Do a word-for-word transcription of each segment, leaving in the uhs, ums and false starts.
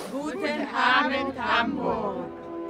Guten Abend, Hamburg.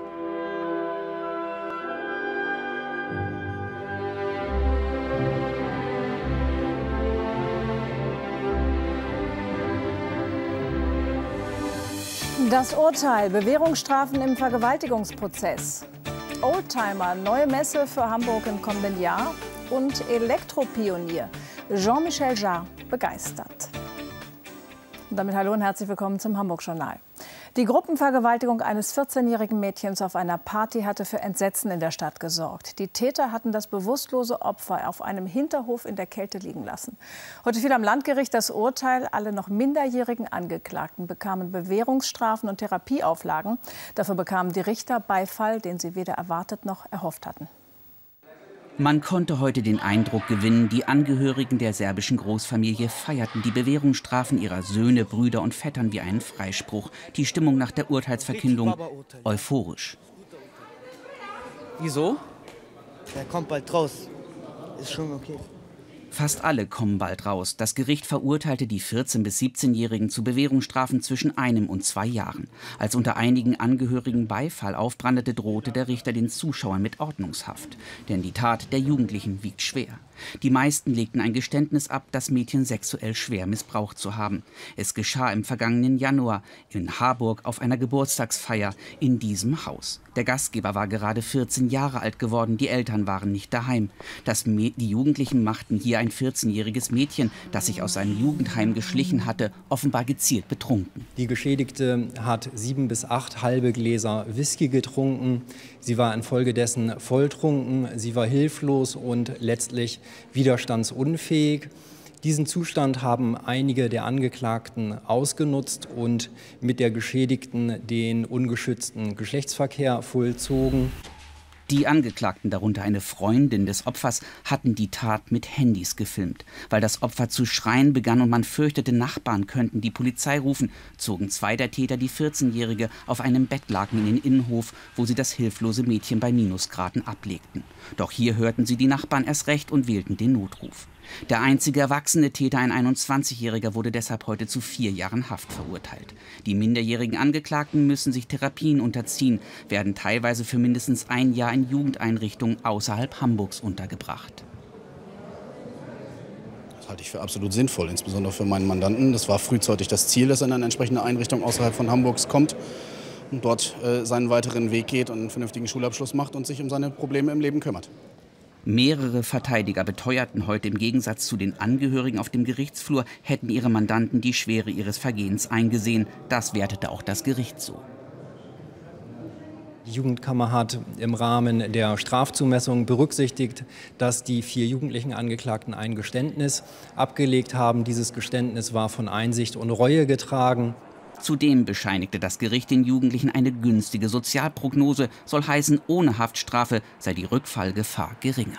Das Urteil, Bewährungsstrafen im Vergewaltigungsprozess. Oldtimer, neue Messe für Hamburg im kommenden Jahr. Und Elektropionier Jean-Michel Jarre begeistert. Und damit hallo und herzlich willkommen zum Hamburg-Journal. Die Gruppenvergewaltigung eines vierzehnjährigen Mädchens auf einer Party hatte für Entsetzen in der Stadt gesorgt. Die Täter hatten das bewusstlose Opfer auf einem Hinterhof in der Kälte liegen lassen. Heute fiel am Landgericht das Urteil. Alle noch minderjährigen Angeklagten bekamen Bewährungsstrafen und Therapieauflagen. Dafür bekamen die Richter Beifall, den sie weder erwartet noch erhofft hatten. Man konnte heute den Eindruck gewinnen, die Angehörigen der serbischen Großfamilie feierten die Bewährungsstrafen ihrer Söhne, Brüder und Vettern wie einen Freispruch. Die Stimmung nach der Urteilsverkündung euphorisch. Wieso? Der kommt bald raus. Ist schon okay. Fast alle kommen bald raus. Das Gericht verurteilte die vierzehn- bis siebzehnjährigen zu Bewährungsstrafen zwischen einem und zwei Jahren. Als unter einigen Angehörigen Beifall aufbrandete, drohte der Richter den Zuschauern mit Ordnungshaft. Denn die Tat der Jugendlichen wiegt schwer. Die meisten legten ein Geständnis ab, das Mädchen sexuell schwer missbraucht zu haben. Es geschah im vergangenen Januar in Harburg auf einer Geburtstagsfeier in diesem Haus. Der Gastgeber war gerade vierzehn Jahre alt geworden, die Eltern waren nicht daheim. Das die Jugendlichen machten hier ein vierzehnjähriges Mädchen, das sich aus seinem Jugendheim geschlichen hatte, offenbar gezielt betrunken. Die Geschädigte hat sieben bis acht halbe Gläser Whisky getrunken. Sie war infolgedessen volltrunken, sie war hilflos und letztlich widerstandsunfähig. Diesen Zustand haben einige der Angeklagten ausgenutzt und mit der Geschädigten den ungeschützten Geschlechtsverkehr vollzogen. Die Angeklagten, darunter eine Freundin des Opfers, hatten die Tat mit Handys gefilmt. Weil das Opfer zu schreien begann und man fürchtete, Nachbarn könnten die Polizei rufen, zogen zwei der Täter die vierzehnjährige auf einem Bettlaken in den Innenhof, wo sie das hilflose Mädchen bei Minusgraden ablegten. Doch hier hörten sie die Nachbarn erst recht und wählten den Notruf. Der einzige erwachsene Täter, ein einundzwanzigjähriger, wurde deshalb heute zu vier Jahren Haft verurteilt. Die minderjährigen Angeklagten müssen sich Therapien unterziehen, werden teilweise für mindestens ein Jahr in Jugendeinrichtungen außerhalb Hamburgs untergebracht. Das halte ich für absolut sinnvoll, insbesondere für meinen Mandanten. Das war frühzeitig das Ziel, dass er in eine entsprechende Einrichtung außerhalb von Hamburgs kommt und dort äh, seinen weiteren Weg geht und einen vernünftigen Schulabschluss macht und sich um seine Probleme im Leben kümmert. Mehrere Verteidiger beteuerten heute, im Gegensatz zu den Angehörigen auf dem Gerichtsflur hätten ihre Mandanten die Schwere ihres Vergehens eingesehen. Das wertete auch das Gericht so. Die Jugendkammer hat im Rahmen der Strafzumessung berücksichtigt, dass die vier jugendlichen Angeklagten ein Geständnis abgelegt haben. Dieses Geständnis war von Einsicht und Reue getragen. Zudem bescheinigte das Gericht den Jugendlichen eine günstige Sozialprognose, soll heißen, ohne Haftstrafe sei die Rückfallgefahr geringer.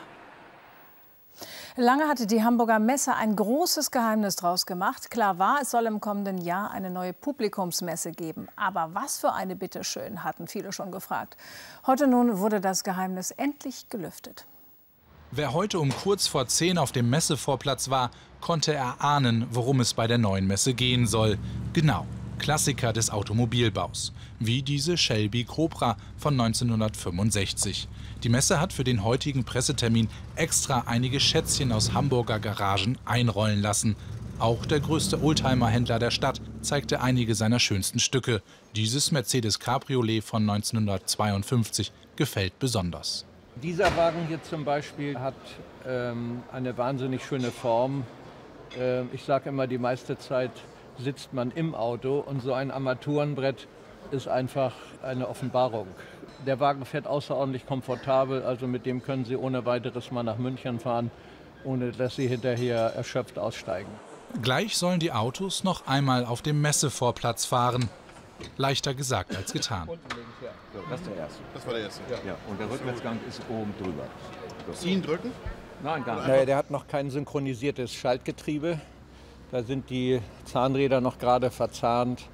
Lange hatte die Hamburger Messe ein großes Geheimnis draus gemacht. Klar war, es soll im kommenden Jahr eine neue Publikumsmesse geben. Aber was für eine, bitteschön, hatten viele schon gefragt. Heute nun wurde das Geheimnis endlich gelüftet. Wer heute um kurz vor zehn auf dem Messevorplatz war, konnte erahnen, worum es bei der neuen Messe gehen soll. Genau. Klassiker des Automobilbaus, wie diese Shelby Cobra von neunzehnhundertfünfundsechzig. Die Messe hat für den heutigen Pressetermin extra einige Schätzchen aus Hamburger Garagen einrollen lassen. Auch der größte Oldtimer-Händler der Stadt zeigte einige seiner schönsten Stücke. Dieses Mercedes Cabriolet von neunzehnhundertzweiundfünfzig gefällt besonders. Dieser Wagen hier zum Beispiel hat ähm, eine wahnsinnig schöne Form. Äh, ich sage immer, die meiste Zeit sitzt man im Auto und so ein Armaturenbrett ist einfach eine Offenbarung. Der Wagen fährt außerordentlich komfortabel, also mit dem können Sie ohne weiteres mal nach München fahren, ohne dass Sie hinterher erschöpft aussteigen. Gleich sollen die Autos noch einmal auf dem Messevorplatz fahren. Leichter gesagt als getan. So, das ist der erste. Das war der erste. Ja. Ja, und der Rückwärtsgang ist oben drüber. So. Ziehen, drücken? Nein, gar nicht. Naja, der hat noch kein synchronisiertes Schaltgetriebe. Da sind die Zahnräder noch gerade verzahnt.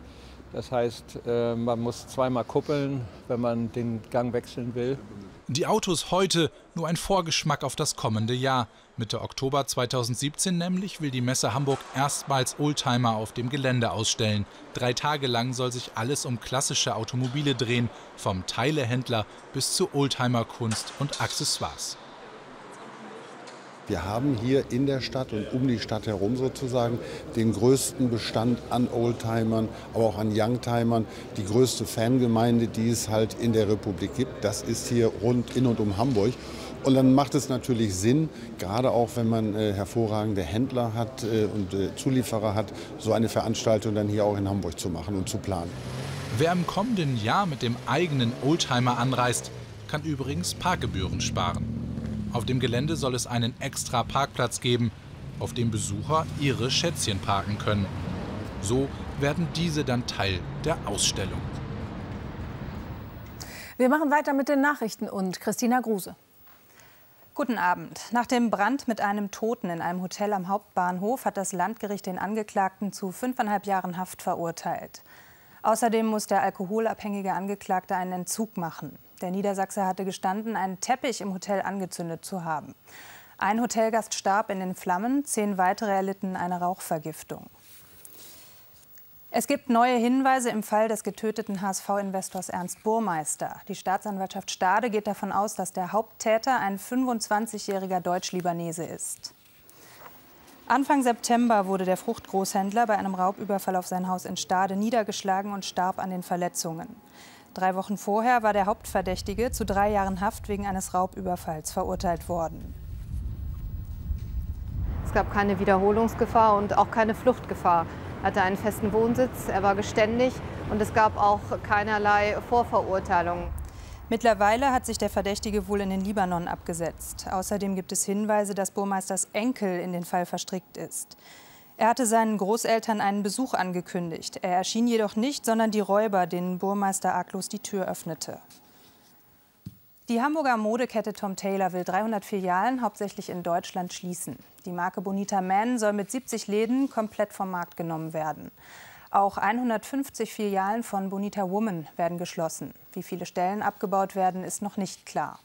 Das heißt, man muss zweimal kuppeln, wenn man den Gang wechseln will. Die Autos heute nur ein Vorgeschmack auf das kommende Jahr. Mitte Oktober zweitausendsiebzehn nämlich will die Messe Hamburg erstmals Oldtimer auf dem Gelände ausstellen. Drei Tage lang soll sich alles um klassische Automobile drehen, vom Teilehändler bis zu Oldtimer-Kunst und Accessoires. Wir haben hier in der Stadt und um die Stadt herum sozusagen den größten Bestand an Oldtimern, aber auch an Youngtimern. Die größte Fangemeinde, die es halt in der Republik gibt, das ist hier rund in und um Hamburg. Und dann macht es natürlich Sinn, gerade auch wenn man äh, hervorragende Händler hat äh, und äh, Zulieferer hat, so eine Veranstaltung dann hier auch in Hamburg zu machen und zu planen. Wer im kommenden Jahr mit dem eigenen Oldtimer anreist, kann übrigens Parkgebühren sparen. Auf dem Gelände soll es einen extra Parkplatz geben, auf dem Besucher ihre Schätzchen parken können. So werden diese dann Teil der Ausstellung. Wir machen weiter mit den Nachrichten und Christina Gruse. Guten Abend. Nach dem Brand mit einem Toten in einem Hotel am Hauptbahnhof hat das Landgericht den Angeklagten zu fünfeinhalb Jahren Haft verurteilt. Außerdem muss der alkoholabhängige Angeklagte einen Entzug machen. Der Niedersachse hatte gestanden, einen Teppich im Hotel angezündet zu haben. Ein Hotelgast starb in den Flammen, zehn weitere erlitten eine Rauchvergiftung. Es gibt neue Hinweise im Fall des getöteten H S V-Investors Ernst Burmeister. Die Staatsanwaltschaft Stade geht davon aus, dass der Haupttäter ein fünfundzwanzigjähriger Deutsch-Libanese ist. Anfang September wurde der Fruchtgroßhändler bei einem Raubüberfall auf sein Haus in Stade niedergeschlagen und starb an den Verletzungen. Drei Wochen vorher war der Hauptverdächtige zu drei Jahren Haft wegen eines Raubüberfalls verurteilt worden. Es gab keine Wiederholungsgefahr und auch keine Fluchtgefahr. Er hatte einen festen Wohnsitz, er war geständig und es gab auch keinerlei Vorverurteilung. Mittlerweile hat sich der Verdächtige wohl in den Libanon abgesetzt. Außerdem gibt es Hinweise, dass Burmeisters Enkel in den Fall verstrickt ist. Er hatte seinen Großeltern einen Besuch angekündigt. Er erschien jedoch nicht, sondern die Räuber, denen Burmeister arglos die Tür öffnete. Die Hamburger Modekette Tom Tailor will dreihundert Filialen, hauptsächlich in Deutschland, schließen. Die Marke Bonita Man soll mit siebzig Läden komplett vom Markt genommen werden. Auch hundertfünfzig Filialen von Bonita Woman werden geschlossen. Wie viele Stellen abgebaut werden, ist noch nicht klar.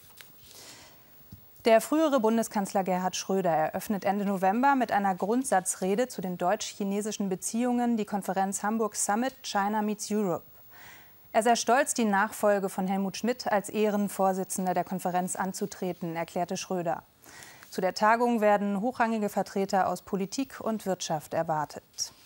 Der frühere Bundeskanzler Gerhard Schröder eröffnet Ende November mit einer Grundsatzrede zu den deutsch-chinesischen Beziehungen die Konferenz Hamburg Summit China Meets Europe. Er sei stolz, die Nachfolge von Helmut Schmidt als Ehrenvorsitzender der Konferenz anzutreten, erklärte Schröder. Zu der Tagung werden hochrangige Vertreter aus Politik und Wirtschaft erwartet.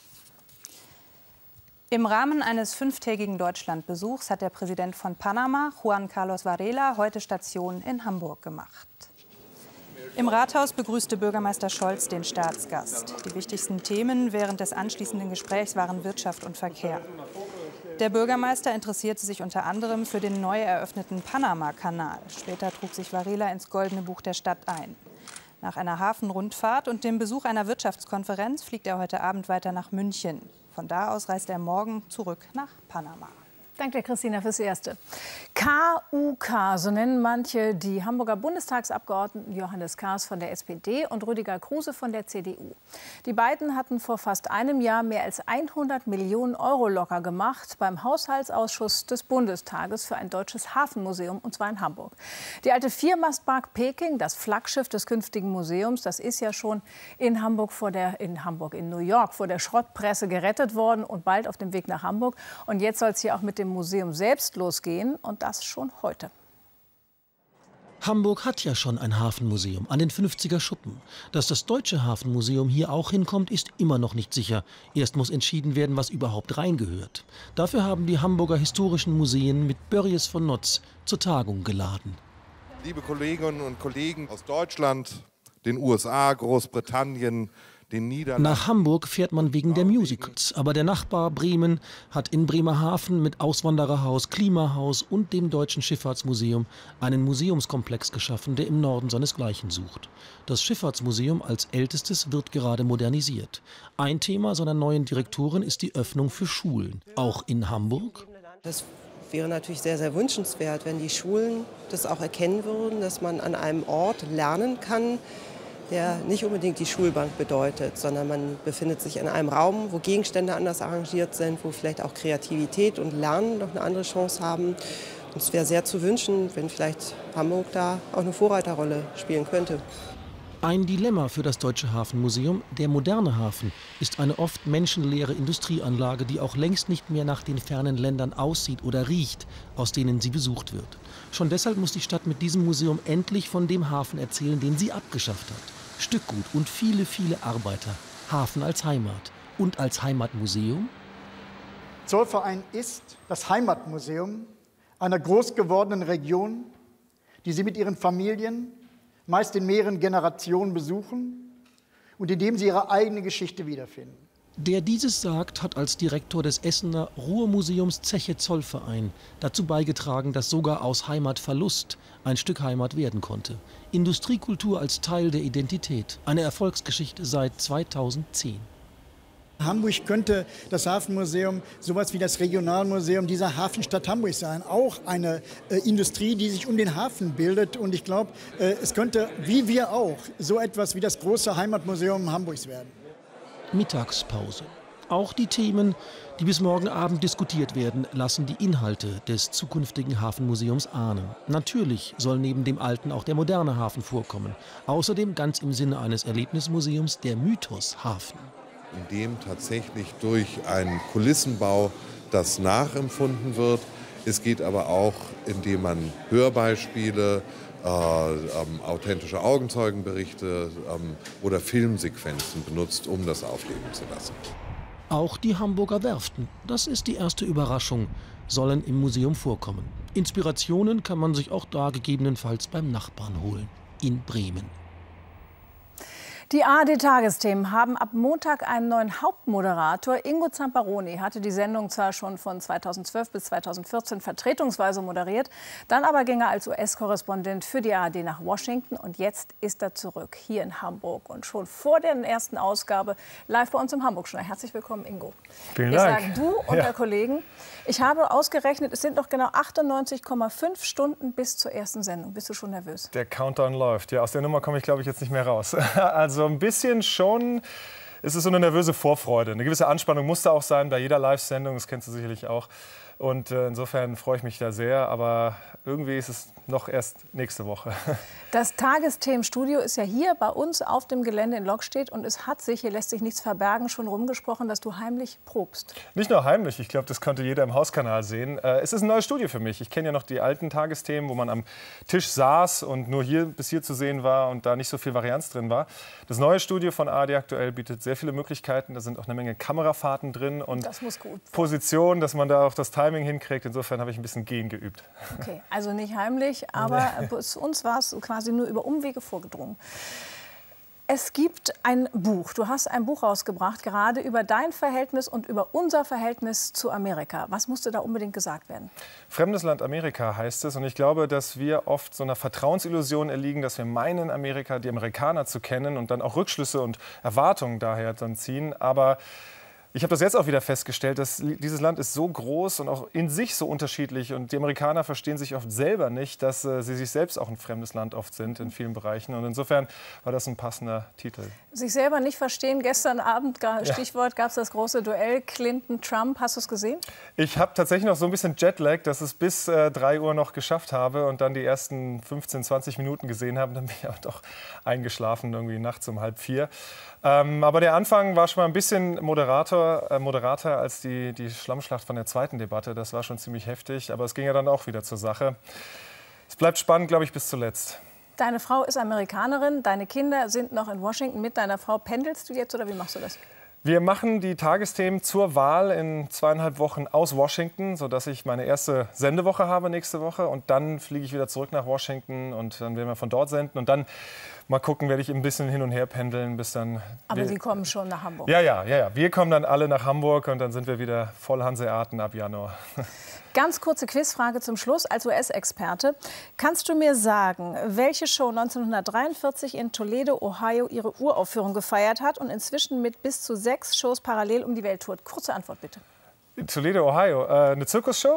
Im Rahmen eines fünftägigen Deutschlandbesuchs hat der Präsident von Panama, Juan Carlos Varela, heute Station in Hamburg gemacht. Im Rathaus begrüßte Bürgermeister Scholz den Staatsgast. Die wichtigsten Themen während des anschließenden Gesprächs waren Wirtschaft und Verkehr. Der Bürgermeister interessierte sich unter anderem für den neu eröffneten Panama-Kanal. Später trug sich Varela ins Goldene Buch der Stadt ein. Nach einer Hafenrundfahrt und dem Besuch einer Wirtschaftskonferenz fliegt er heute Abend weiter nach München. Von da aus reist er morgen zurück nach Panama. Danke dir, Christina, fürs Erste. K U K, so nennen manche die Hamburger Bundestagsabgeordneten Johannes Kahrs von der S P D und Rüdiger Kruse von der C D U. Die beiden hatten vor fast einem Jahr mehr als hundert Millionen Euro locker gemacht beim Haushaltsausschuss des Bundestages für ein deutsches Hafenmuseum, und zwar in Hamburg. Die alte Viermastbark Peking, das Flaggschiff des künftigen Museums, das ist ja schon in Hamburg vor der, in Hamburg, in New York vor der Schrottpresse gerettet worden und bald auf dem Weg nach Hamburg. Und jetzt soll es hier auch mit dem Museum selbst losgehen, und das schon heute. Hamburg hat ja schon ein Hafenmuseum an den fünfziger Schuppen. Dass das Deutsche Hafenmuseum hier auch hinkommt, ist immer noch nicht sicher. Erst muss entschieden werden, was überhaupt reingehört. Dafür haben die Hamburger Historischen Museen mit Börries von Notz zur Tagung geladen. Liebe Kolleginnen und Kollegen aus Deutschland, den U S A, Großbritannien, den Niederlanden. Nach Hamburg fährt man wegen der Musicals. Aber der Nachbar Bremen hat in Bremerhaven mit Auswandererhaus, Klimahaus und dem Deutschen Schifffahrtsmuseum einen Museumskomplex geschaffen, der im Norden seinesgleichen sucht. Das Schifffahrtsmuseum als ältestes wird gerade modernisiert. Ein Thema seiner neuen Direktorin ist die Öffnung für Schulen, auch in Hamburg. Das wäre natürlich sehr, sehr wünschenswert, wenn die Schulen das auch erkennen würden, dass man an einem Ort lernen kann, der nicht unbedingt die Schulbank bedeutet, sondern man befindet sich in einem Raum, wo Gegenstände anders arrangiert sind, wo vielleicht auch Kreativität und Lernen noch eine andere Chance haben. Und es wäre sehr zu wünschen, wenn vielleicht Hamburg da auch eine Vorreiterrolle spielen könnte. Ein Dilemma für das Deutsche Hafenmuseum: Der moderne Hafen ist eine oft menschenleere Industrieanlage, die auch längst nicht mehr nach den fernen Ländern aussieht oder riecht, aus denen sie besucht wird. Schon deshalb muss die Stadt mit diesem Museum endlich von dem Hafen erzählen, den sie abgeschafft hat. Stückgut und viele, viele Arbeiter. Hafen als Heimat und als Heimatmuseum? Zollverein ist das Heimatmuseum einer groß gewordenen Region, die Sie mit Ihren Familien meist in mehreren Generationen besuchen und in dem Sie Ihre eigene Geschichte wiederfinden. Der dieses sagt, hat als Direktor des Essener Ruhrmuseums Zeche Zollverein dazu beigetragen, dass sogar aus Heimatverlust ein Stück Heimat werden konnte. Industriekultur als Teil der Identität. Eine Erfolgsgeschichte seit zweitausendzehn. Hamburg könnte das Hafenmuseum sowas wie das Regionalmuseum dieser Hafenstadt Hamburg sein. Auch eine äh, Industrie, die sich um den Hafen bildet. Und ich glaube, äh, es könnte, wie wir auch, so etwas wie das große Heimatmuseum Hamburgs werden. Mittagspause. Auch die Themen, die bis morgen Abend diskutiert werden, lassen die Inhalte des zukünftigen Hafenmuseums ahnen. Natürlich soll neben dem alten auch der moderne Hafen vorkommen. Außerdem, ganz im Sinne eines Erlebnismuseums, der Mythos Hafen. In dem tatsächlich durch einen Kulissenbau das nachempfunden wird. Es geht aber auch, indem man Hörbeispiele, äh, ähm, authentische Augenzeugenberichte ähm, oder Filmsequenzen benutzt, um das aufleben zu lassen. Auch die Hamburger Werften, das ist die erste Überraschung, sollen im Museum vorkommen. Inspirationen kann man sich auch da gegebenenfalls beim Nachbarn holen, in Bremen. Die A R D-Tagesthemen haben ab Montag einen neuen Hauptmoderator. Ingo Zamparoni hatte die Sendung zwar schon von zweitausendzwölf bis zweitausendvierzehn vertretungsweise moderiert, dann aber ging er als U S-Korrespondent für die A R D nach Washington und jetzt ist er zurück hier in Hamburg und schon vor der ersten Ausgabe live bei uns im Hamburg-Journal. Herzlich willkommen, Ingo. Vielen ich Dank. Ich sage du und ja. der Kollegen. Ich habe ausgerechnet, es sind noch genau achtundneunzig Komma fünf Stunden bis zur ersten Sendung. Bist du schon nervös? Der Countdown läuft. Ja, aus der Nummer komme ich, glaube ich, jetzt nicht mehr raus. Also ein bisschen schon. Es ist so eine nervöse Vorfreude. Eine gewisse Anspannung muss da auch sein bei jeder Live-Sendung. Das kennst du sicherlich auch. Und äh, insofern freue ich mich da sehr. Aber irgendwie ist es noch erst nächste Woche. Das Tagesthemenstudio ist ja hier bei uns auf dem Gelände in Lockstedt. Und es hat sich, hier lässt sich nichts verbergen, schon rumgesprochen, dass du heimlich probst. Nicht nur heimlich. Ich glaube, das konnte jeder im Hauskanal sehen. Äh, es ist ein neues Studio für mich. Ich kenne ja noch die alten Tagesthemen, wo man am Tisch saß und nur hier bis hier zu sehen war und da nicht so viel Varianz drin war. Das neue Studio von A R D aktuell bietet sehr viele Möglichkeiten. Da sind auch eine Menge Kamerafahrten drin und das muss gut Positionen, dass man da auch das Timing hinkriegt. Insofern habe ich ein bisschen Gehen geübt. Okay, also nicht heimlich, aber bei uns war es quasi nur über Umwege vorgedrungen. Es gibt ein Buch, du hast ein Buch rausgebracht, gerade über dein Verhältnis und über unser Verhältnis zu Amerika. Was musste da unbedingt gesagt werden? Fremdes Land Amerika heißt es. Und ich glaube, dass wir oft so einer Vertrauensillusion erliegen, dass wir meinen, Amerika, die Amerikaner zu kennen und dann auch Rückschlüsse und Erwartungen daher dann ziehen. Aber ich habe das jetzt auch wieder festgestellt, dass dieses Land ist so groß und auch in sich so unterschiedlich. Und die Amerikaner verstehen sich oft selber nicht, dass äh, sie sich selbst auch ein fremdes Land oft sind in vielen Bereichen. Und insofern war das ein passender Titel. Sich selber nicht verstehen. Gestern Abend, Stichwort, gab es das große Duell Clinton-Trump. Hast du es gesehen? Ich habe tatsächlich noch so ein bisschen Jetlag, dass ich es bis äh, drei Uhr noch geschafft habe und dann die ersten fünfzehn, zwanzig Minuten gesehen habe. Dann bin ich auch doch eingeschlafen, irgendwie nachts um halb vier. Ähm, aber der Anfang war schon mal ein bisschen Moderator, äh, moderater als die, die Schlammschlacht von der zweiten Debatte. Das war schon ziemlich heftig, aber es ging ja dann auch wieder zur Sache. Es bleibt spannend, glaube ich, bis zuletzt. Deine Frau ist Amerikanerin, deine Kinder sind noch in Washington. Mit deiner Frau pendelst du jetzt oder wie machst du das? Wir machen die Tagesthemen zur Wahl in zweieinhalb Wochen aus Washington, sodass ich meine erste Sendewoche habe nächste Woche. Und dann fliege ich wieder zurück nach Washington und dann werden wir von dort senden. Und dann mal gucken, werde ich ein bisschen hin und her pendeln, bis dann... Aber Sie kommen schon nach Hamburg? Ja, ja, ja, ja. Wir kommen dann alle nach Hamburg und dann sind wir wieder voll Hanseaten ab Januar. Ganz kurze Quizfrage zum Schluss. Als U S-Experte, kannst du mir sagen, welche Show neunzehnhundertdreiundvierzig in Toledo, Ohio, ihre Uraufführung gefeiert hat und inzwischen mit bis zu sechs Shows parallel um die Welt tourt? Kurze Antwort bitte. In Toledo, Ohio. Äh, eine Zirkusshow?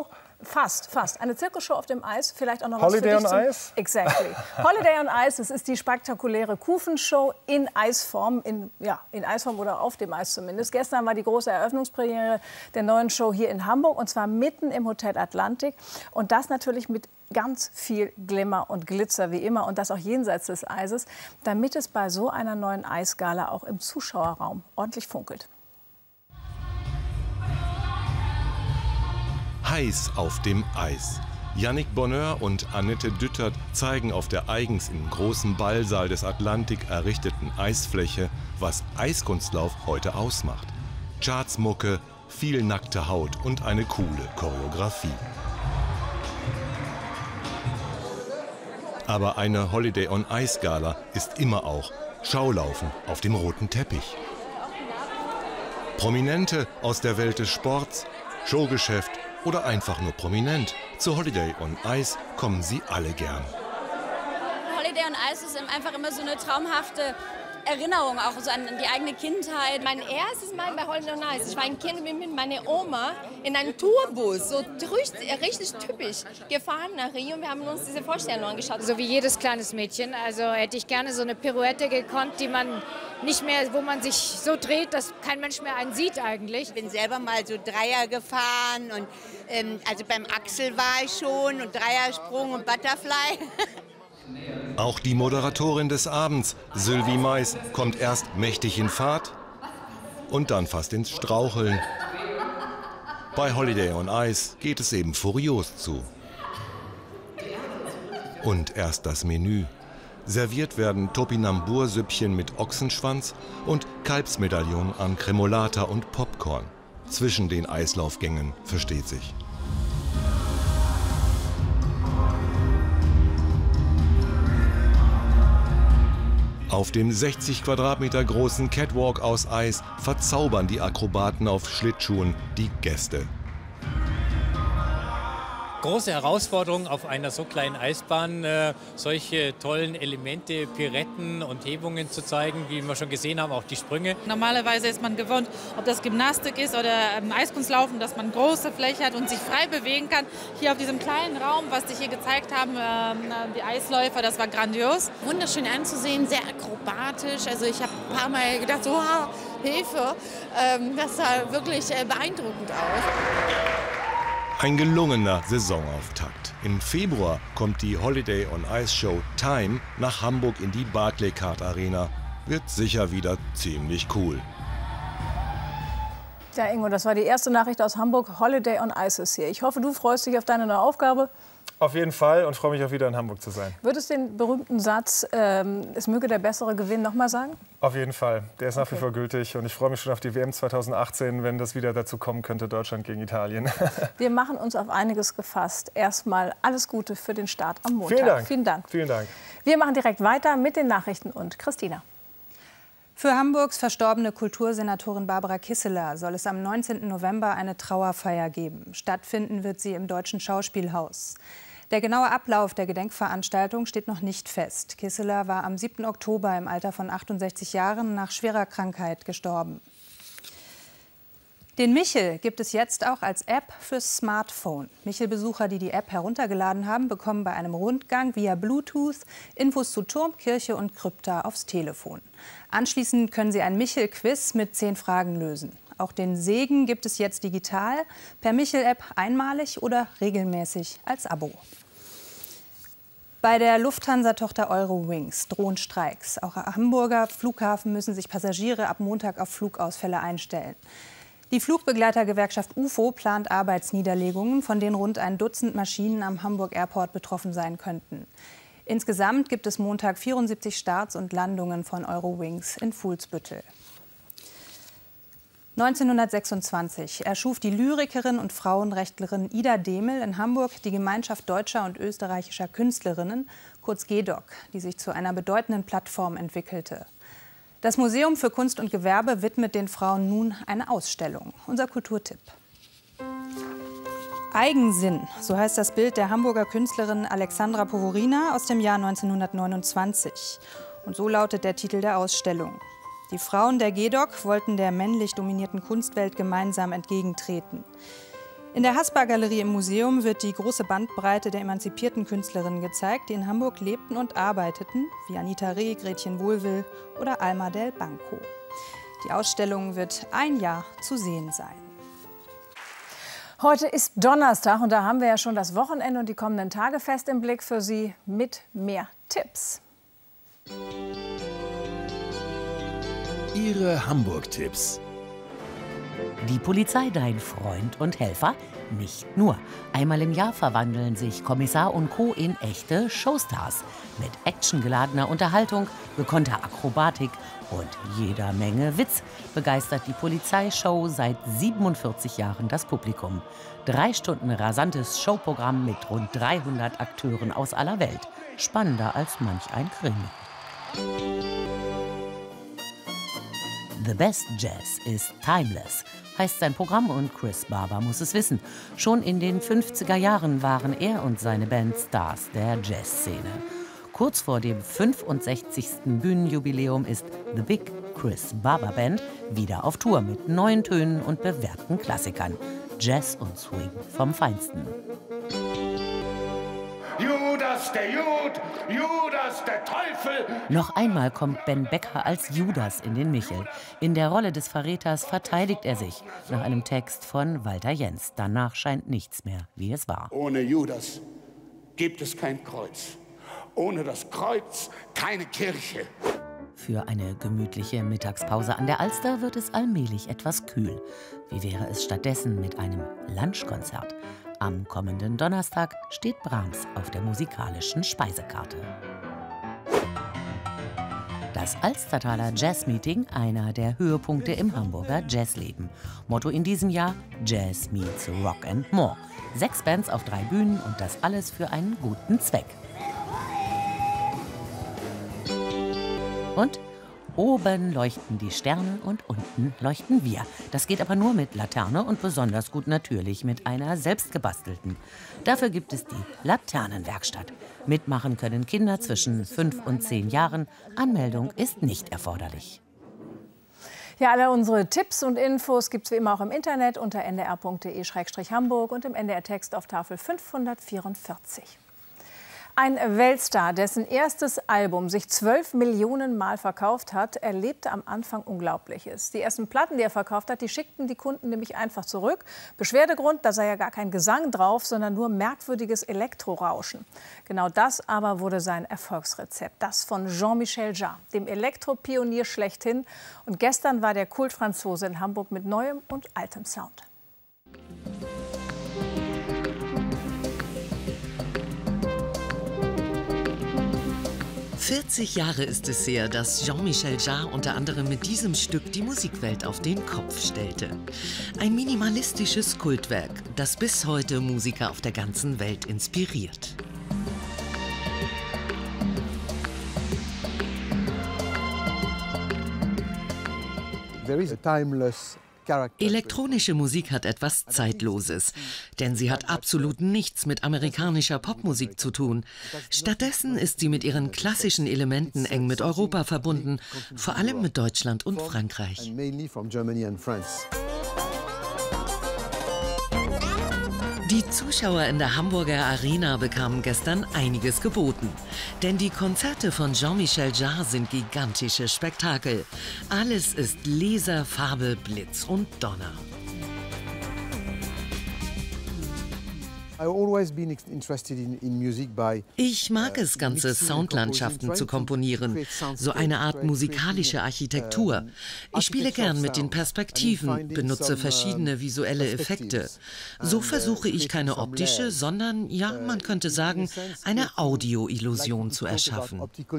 Fast, fast. Eine Zirkusshow auf dem Eis, vielleicht auch noch Holiday was für dich on zum- Ice? Exactly. Holiday on Ice, das ist die spektakuläre Kufenshow in Eisform, in, ja, in Eisform oder auf dem Eis zumindest. Gestern war die große Eröffnungspremiere der neuen Show hier in Hamburg und zwar mitten im Hotel Atlantik und das natürlich mit ganz viel Glimmer und Glitzer wie immer und das auch jenseits des Eises, damit es bei so einer neuen Eisgala auch im Zuschauerraum ordentlich funkelt. Heiß auf dem Eis. Yannick Bonheur und Annette Düttert zeigen auf der eigens im großen Ballsaal des Atlantik errichteten Eisfläche, was Eiskunstlauf heute ausmacht. Chartsmucke, viel nackte Haut und eine coole Choreografie. Aber eine Holiday on Ice Gala ist immer auch Schaulaufen auf dem roten Teppich. Prominente aus der Welt des Sports, Showgeschäft oder einfach nur prominent. Zu Holiday on Ice kommen sie alle gern. Holiday on Ice ist einfach immer so eine traumhafte Erinnerung, auch so an die eigene Kindheit. Mein erstes Mal bei Holiday on Ice. Ich war ein Kind mit meiner Oma in einem Tourbus, so richtig, richtig typisch, gefahren nach Rio und wir haben uns diese Vorstellung angeschaut. So wie jedes kleines Mädchen. Also hätte ich gerne so eine Pirouette gekonnt, die man nicht mehr, wo man sich so dreht, dass kein Mensch mehr einen sieht eigentlich. Ich bin selber mal so Dreier gefahren und ähm, also beim Axel war ich schon und Dreiersprung und Butterfly. Auch die Moderatorin des Abends, Sylvie Mais, kommt erst mächtig in Fahrt und dann fast ins Straucheln. Bei Holiday on Ice geht es eben furios zu. Und erst das Menü. Serviert werden Topinambur-Süppchen mit Ochsenschwanz und Kalbsmedaillon an Cremolata und Popcorn. Zwischen den Eislaufgängen, versteht sich. Auf dem sechzig Quadratmeter großen Catwalk aus Eis verzaubern die Akrobaten auf Schlittschuhen die Gäste. Große Herausforderung auf einer so kleinen Eisbahn, äh, solche tollen Elemente, Pirouetten und Hebungen zu zeigen, wie wir schon gesehen haben, auch die Sprünge. Normalerweise ist man gewohnt, ob das Gymnastik ist oder ähm, Eiskunstlaufen, dass man große Fläche hat und sich frei bewegen kann. Hier auf diesem kleinen Raum, was die hier gezeigt haben, ähm, die Eisläufer, das war grandios. Wunderschön anzusehen, sehr akrobatisch. Also ich habe ein paar Mal gedacht, so, oh, Hilfe, ähm, das sah wirklich äh, beeindruckend aus. Ein gelungener Saisonauftakt. Im Februar kommt die Holiday on Ice Show Time nach Hamburg in die Barclaycard Arena. Wird sicher wieder ziemlich cool. Ja, Ingo, das war die erste Nachricht aus Hamburg. Holiday on Ice ist hier. Ich hoffe, du freust dich auf deine neue Aufgabe. Auf jeden Fall und freue mich auch wieder in Hamburg zu sein. Würdest du den berühmten Satz, ähm, es möge der Bessere gewinnen, noch mal sagen? Auf jeden Fall. Der ist nach Okay. wie vor gültig und ich freue mich schon auf die W M zweitausendachtzehn, wenn das wieder dazu kommen könnte, Deutschland gegen Italien. Wir machen uns auf einiges gefasst. Erstmal alles Gute für den Start am Montag. Vielen Dank. Vielen Dank. Vielen Dank. Wir machen direkt weiter mit den Nachrichten und Christina. Für Hamburgs verstorbene Kultursenatorin Barbara Kisseler soll es am neunzehnten November eine Trauerfeier geben. Stattfinden wird sie im Deutschen Schauspielhaus. Der genaue Ablauf der Gedenkveranstaltung steht noch nicht fest. Kisseler war am siebten Oktober im Alter von achtundsechzig Jahren nach schwerer Krankheit gestorben. Den Michel gibt es jetzt auch als App fürs Smartphone. Michel-Besucher, die die App heruntergeladen haben, bekommen bei einem Rundgang via Bluetooth Infos zu Turm, Kirche und Krypta aufs Telefon. Anschließend können sie ein Michel-Quiz mit zehn Fragen lösen. Auch den Segen gibt es jetzt digital, per Michel-App einmalig oder regelmäßig als Abo. Bei der Lufthansa-Tochter Eurowings drohen Streiks. Auch am Hamburger Flughafen müssen sich Passagiere ab Montag auf Flugausfälle einstellen. Die Flugbegleitergewerkschaft U F O plant Arbeitsniederlegungen, von denen rund ein Dutzend Maschinen am Hamburg Airport betroffen sein könnten. Insgesamt gibt es Montag vierundsiebzig Starts und Landungen von Eurowings in Fuhlsbüttel. neunzehnhundertsechsundzwanzig erschuf die Lyrikerin und Frauenrechtlerin Ida Demel in Hamburg die Gemeinschaft deutscher und österreichischer Künstlerinnen, kurz G E D O C, die sich zu einer bedeutenden Plattform entwickelte. Das Museum für Kunst und Gewerbe widmet den Frauen nun eine Ausstellung. Unser Kulturtipp. Eigensinn, so heißt das Bild der Hamburger Künstlerin Alexandra Povorina aus dem Jahr neunzehnhundertneunundzwanzig. Und so lautet der Titel der Ausstellung. Die Frauen der G E D O C wollten der männlich dominierten Kunstwelt gemeinsam entgegentreten. In der Haspa-Galerie im Museum wird die große Bandbreite der emanzipierten Künstlerinnen gezeigt, die in Hamburg lebten und arbeiteten, wie Anita Reh, Gretchen Wohlwill oder Alma del Banco. Die Ausstellung wird ein Jahr zu sehen sein. Heute ist Donnerstag und da haben wir ja schon das Wochenende und die kommenden Tage fest im Blick für Sie mit mehr Tipps. Ihre Hamburg-Tipps. Die Polizei, dein Freund und Helfer? Nicht nur. Einmal im Jahr verwandeln sich Kommissar und Co. in echte Showstars. Mit actiongeladener Unterhaltung, gekonnter Akrobatik und jeder Menge Witz begeistert die Polizeishow seit siebenundvierzig Jahren das Publikum. Drei Stunden rasantes Showprogramm mit rund dreihundert Akteuren aus aller Welt. Spannender als manch ein Krimi. The Best Jazz is Timeless, heißt sein Programm und Chris Barber muss es wissen. Schon in den fünfziger Jahren waren er und seine Band Stars der Jazzszene. Kurz vor dem fünfundsechzigsten Bühnenjubiläum ist The Big Chris Barber Band wieder auf Tour mit neuen Tönen und bewährten Klassikern. Jazz und Swing vom Feinsten. Judas der Jud, Judas der Teufel. Noch einmal kommt Ben Becker als Judas in den Michel. In der Rolle des Verräters verteidigt er sich nach einem Text von Walter Jens. Danach scheint nichts mehr, wie es war. Ohne Judas gibt es kein Kreuz. Ohne das Kreuz keine Kirche. Für eine gemütliche Mittagspause an der Alster wird es allmählich etwas kühl. Wie wäre es stattdessen mit einem Lunchkonzert? Am kommenden Donnerstag steht Brahms auf der musikalischen Speisekarte. Das Alstertaler Jazz-Meeting, einer der Höhepunkte im Hamburger Jazzleben. Motto in diesem Jahr: Jazz meets Rock and More. Sechs Bands auf drei Bühnen und das alles für einen guten Zweck. Und oben leuchten die Sterne und unten leuchten wir. Das geht aber nur mit Laterne und besonders gut natürlich mit einer selbstgebastelten. Dafür gibt es die Laternenwerkstatt. Mitmachen können Kinder zwischen fünf und zehn Jahren. Anmeldung ist nicht erforderlich. Ja, alle unsere Tipps und Infos gibt es wie immer auch im Internet unter n d r punkt d e Schrägstrich Hamburg und im N D R-Text auf Tafel fünfhundertvierundvierzig. Ein Weltstar, dessen erstes Album sich zwölf Millionen Mal verkauft hat, erlebte am Anfang Unglaubliches. Die ersten Platten, die er verkauft hat, die schickten die Kunden nämlich einfach zurück. Beschwerdegrund, da sei ja gar kein Gesang drauf, sondern nur merkwürdiges Elektrorauschen. Genau das aber wurde sein Erfolgsrezept, das von Jean-Michel Jarre, dem Elektropionier schlechthin. Und gestern war der Kultfranzose in Hamburg mit neuem und altem Sound. vierzig Jahre ist es her, dass Jean-Michel Jarre unter anderem mit diesem Stück die Musikwelt auf den Kopf stellte. Ein minimalistisches Kultwerk, das bis heute Musiker auf der ganzen Welt inspiriert. There is a timeless Elektronische Musik hat etwas Zeitloses, denn sie hat absolut nichts mit amerikanischer Popmusik zu tun. Stattdessen ist sie mit ihren klassischen Elementen eng mit Europa verbunden, vor allem mit Deutschland und Frankreich. Die Zuschauer in der Hamburger Arena bekamen gestern einiges geboten. Denn die Konzerte von Jean-Michel Jarre sind gigantische Spektakel. Alles ist Laser, Farbe, Blitz und Donner. Ich mag es, ganze Soundlandschaften zu komponieren, so eine Art musikalische Architektur. Ich spiele gern mit den Perspektiven, benutze verschiedene visuelle Effekte. So versuche ich keine optische, sondern, ja, man könnte sagen, eine Audioillusion zu erschaffen.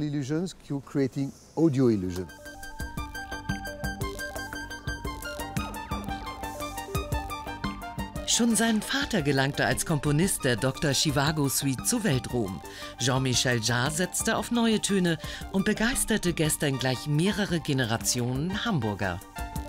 Schon sein Vater gelangte als Komponist der Doktor Zhivago Suite zu Weltruhm. Jean-Michel Jarre setzte auf neue Töne und begeisterte gestern gleich mehrere Generationen Hamburger.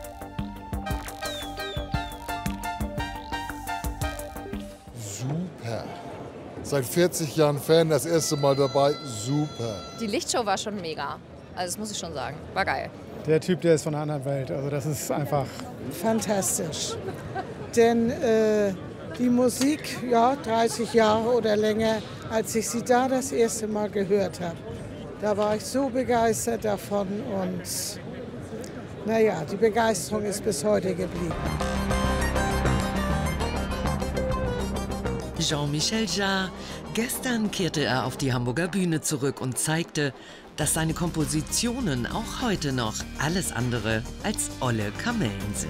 Super. Seit vierzig Jahren Fan, das erste Mal dabei. Super. Die Lichtshow war schon mega. Also das muss ich schon sagen. War geil. Der Typ, der ist von einer anderen Welt. Also das ist einfach fantastisch. Denn äh, Die Musik, ja, dreißig Jahre oder länger, als ich sie da das erste Mal gehört habe. Da war ich so begeistert davon und naja, die Begeisterung ist bis heute geblieben. Jean-Michel Jarre. Gestern kehrte er auf die Hamburger Bühne zurück und zeigte, dass seine Kompositionen auch heute noch alles andere als olle Kamellen sind.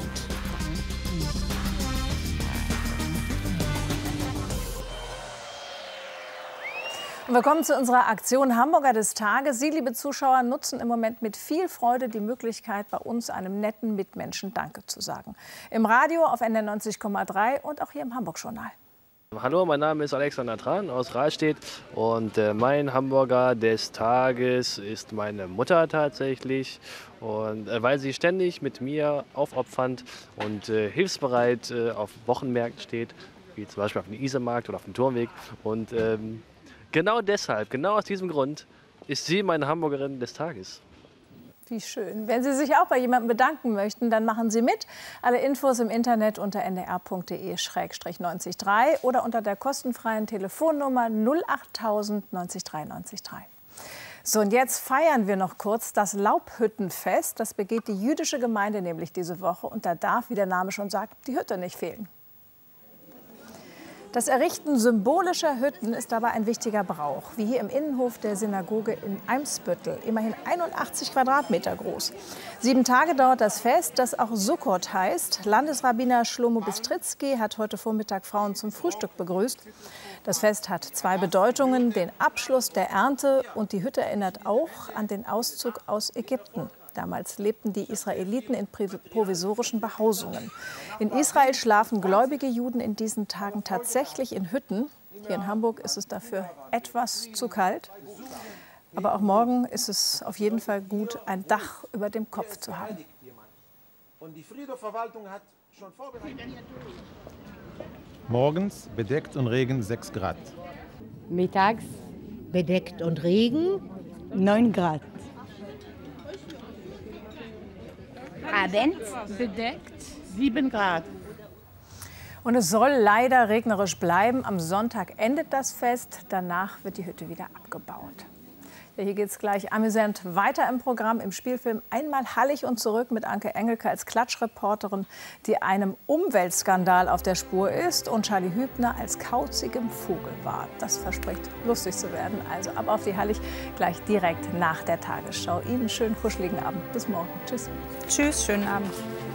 Und wir kommen zu unserer Aktion Hamburger des Tages. Sie, liebe Zuschauer, nutzen im Moment mit viel Freude die Möglichkeit, bei uns einem netten Mitmenschen Danke zu sagen. Im Radio auf N D R neunzig Komma drei und auch hier im Hamburg-Journal. Hallo, mein Name ist Alexander Tran aus Rahlstedt und äh, mein Hamburger des Tages ist meine Mutter tatsächlich. Und äh, weil sie ständig mit mir aufopfernd und äh, hilfsbereit äh, auf Wochenmärkten steht, wie zum Beispiel auf dem Isemarkt oder auf dem Turmweg. Und ähm, genau deshalb, genau aus diesem Grund, ist sie meine Hamburgerin des Tages. Wie schön. Wenn Sie sich auch bei jemandem bedanken möchten, dann machen Sie mit. Alle Infos im Internet unter n d r punkt d e Schrägstrich neunzig drei oder unter der kostenfreien Telefonnummer null achttausend neunzig drei neunzig drei. So, und jetzt feiern wir noch kurz das Laubhüttenfest. Das begeht die jüdische Gemeinde nämlich diese Woche. Und da darf, wie der Name schon sagt, die Hütte nicht fehlen. Das Errichten symbolischer Hütten ist dabei ein wichtiger Brauch, wie hier im Innenhof der Synagoge in Eimsbüttel, immerhin einundachtzig Quadratmeter groß. Sieben Tage dauert das Fest, das auch Sukkot heißt. Landesrabbiner Shlomo Bistritzky hat heute Vormittag Frauen zum Frühstück begrüßt. Das Fest hat zwei Bedeutungen, den Abschluss der Ernte und die Hütte erinnert auch an den Auszug aus Ägypten. Damals lebten die Israeliten in provisorischen Behausungen. In Israel schlafen gläubige Juden in diesen Tagen tatsächlich in Hütten. Hier in Hamburg ist es dafür etwas zu kalt. Aber auch morgen ist es auf jeden Fall gut, ein Dach über dem Kopf zu haben. Und die Friedhofverwaltung hat schon vorbereitet. Morgens bedeckt und Regen sechs Grad. Mittags bedeckt und Regen neun Grad. Abends bedeckt sieben Grad. Und es soll leider regnerisch bleiben. Am Sonntag endet das Fest. Danach wird die Hütte wieder abgebaut. Ja, hier geht es gleich amüsant weiter im Programm. Im Spielfilm Einmal Hallig und zurück mit Anke Engelke als Klatschreporterin, die einem Umweltskandal auf der Spur ist, und Charlie Hübner als kauzigem Vogelwart. Das verspricht lustig zu werden. Also ab auf die Hallig, gleich direkt nach der Tagesschau. Ihnen einen schönen kuscheligen Abend. Bis morgen. Tschüss. Tschüss, schönen Abend.